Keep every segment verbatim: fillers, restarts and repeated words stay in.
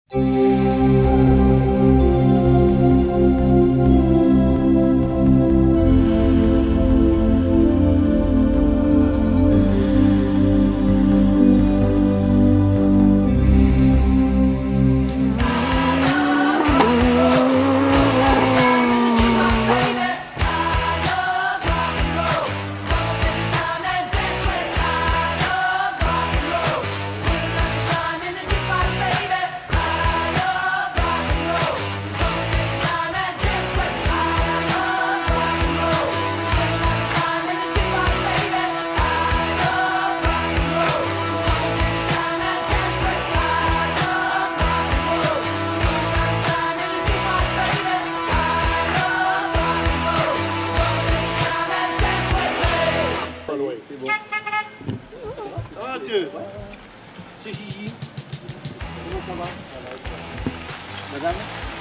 C'est Gigi. Comment ça va? Madame?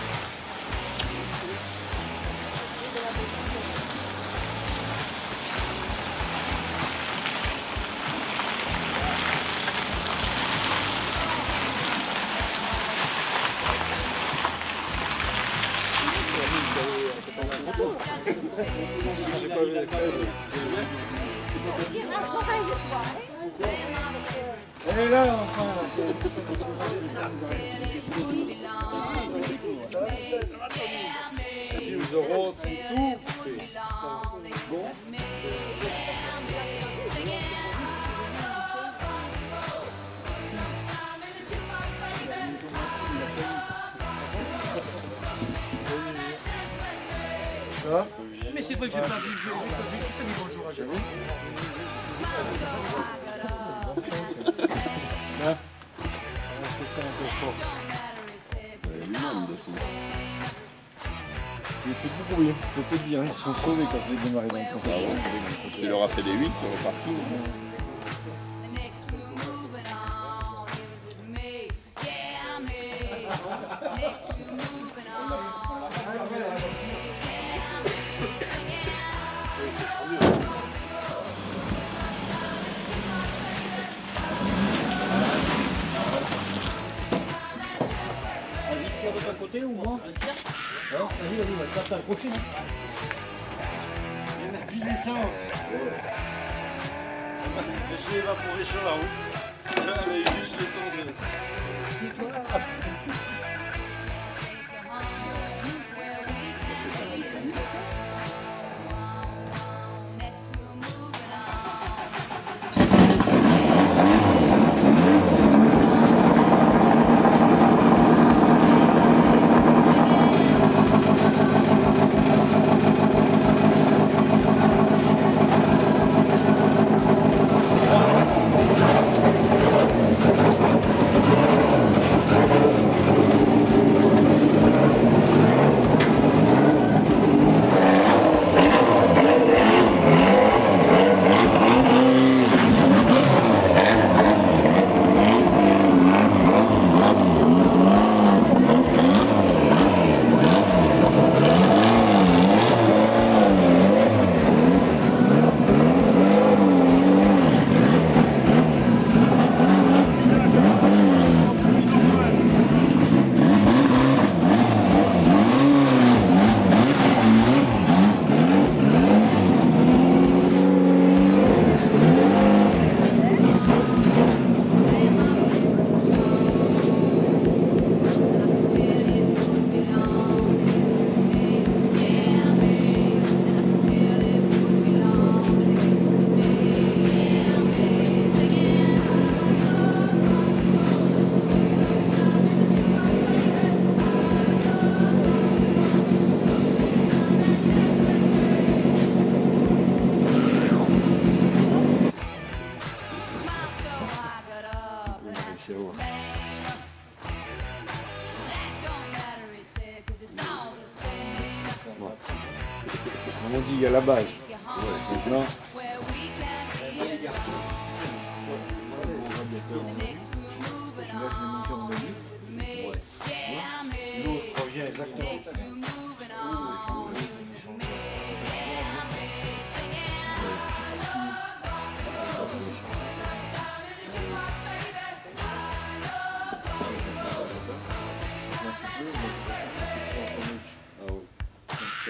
Elle est là, enfin. dix euros, tout fait. Bon. Ça va? Mais c'est vrai que j'ai pas vu, j'ai pas dit bonjour à Jérôme. Là, c'est ça un peu fort. Lui-même dessus. Il fait beaucoup bruit. Je peux te dire, ils sont sauvés quand je l'ai démarré dans le camp. Ah ouais, il leur a fait des huit sur le parking. De ton côté ou moi? Vas-y, vas-y, vas-y, va t'accrocher. Il y a une naissance. Je suis évaporé sur la route. J'avais juste le temps de... C'est toi. On dit à la base. Maintenant. L'eau revient exactement.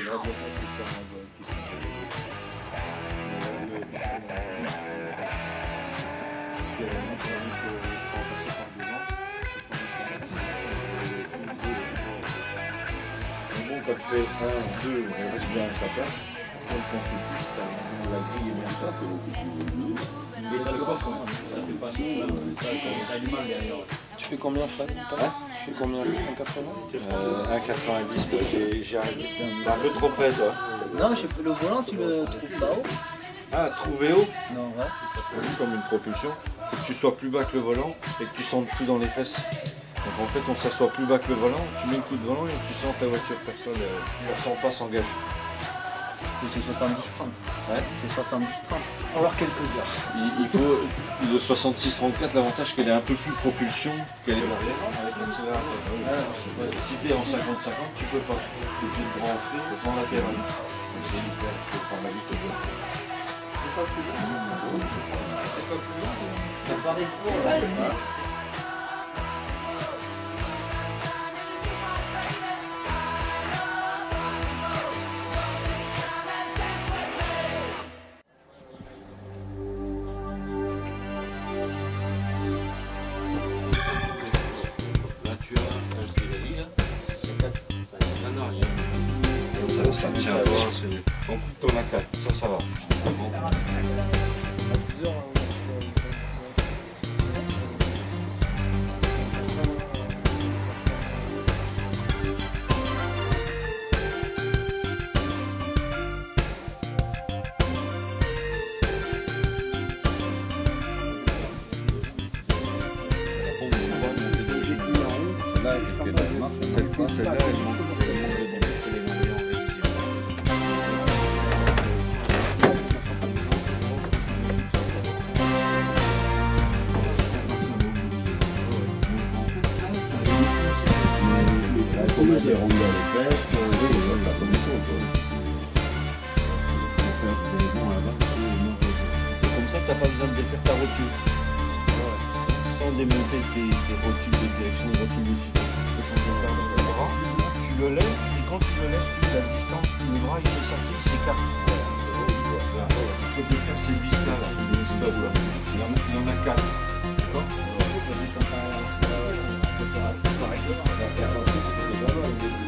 Quand tu fais un, deux, elle reste bien à sa place. Donc quand tu pousses, la grille est bien ça, c'est beaucoup plus. Et t'as le coffre, hein. Ça fait pas ça, t'as du mal derrière. Tu fais combien, Fred? Hein? Tu fais combien? un quatre-vingts euh, un quatre-vingt-dix, j'ai arrêté. T'es un peu trop près, toi. Non, je sais pas, le volant, tu le trouves pas haut? Ah, trouver haut? Non, ouais. C'est comme une propulsion. Faut que tu sois plus bas que le volant et que tu sentes plus dans les fesses. Donc en fait, on s'assoit plus bas que le volant, tu mets un coup de volant et tu sens que la voiture personne ne sent pas s'engager. Et c'est soixante-dix trente. Ouais. C'est soixante-dix trente. On va voir quelques heures. Il, il faut le soixante-six trente-quatre, l'avantage qu'elle est un peu plus propulsion qu'elle est l'arrière avec l'accélérateur. Ouais. Si tu es en cinquante cinquante, tu peux pas. Tu es obligé de rentrer sans latéral. Donc c'est hyper, tu peux prendre la vie que tu veux. C'est pas plus long. C'est pas plus long. Ça paraît court, là. Ça, ça tient pas, on coupe ton A quatre, ça, ça va. Celle-là, elle manque. On a des rondes dans les fesses, oui, ça comme ça. C'est comme ça que tu n'as pas besoin de défaire ta rotule. Sans démonter tes, tes rotules de direction, rotules de suspension, tu peux changer de garde le bras. Tu le laisses et quand tu le laisses, tu la distance, le bras il fait sortir, il s'écarte. Il faut défaire ces vis-là, là, les stop là. Il y en a, il y en a quatre. D'accord? On va faire